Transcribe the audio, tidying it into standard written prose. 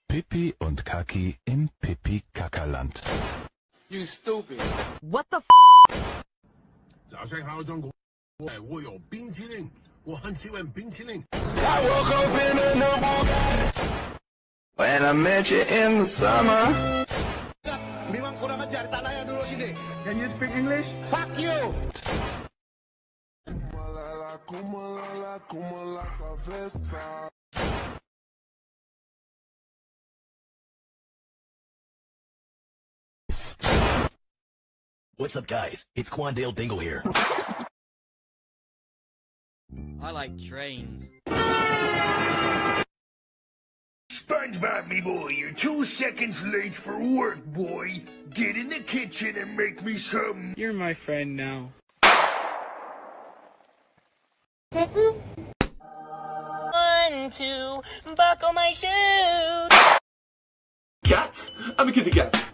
Pippi und Kaki im Pipi-Kackerland. You stupid. What the f? 早上好，中国！我有冰淇淋，我很喜欢冰淇淋。 When I met you in the summer. Memang kurang ajar, tak layak duduk sini. Can you speak English? Fuck you! What's up, guys? It's Quandale Dingle here. I like trains. SpongeBob, me boy, you're 2 seconds late for work, boy. Get in the kitchen and make me some. You're my friend now. 1, 2, buckle my shoes. Cat? I'm a kitty cat.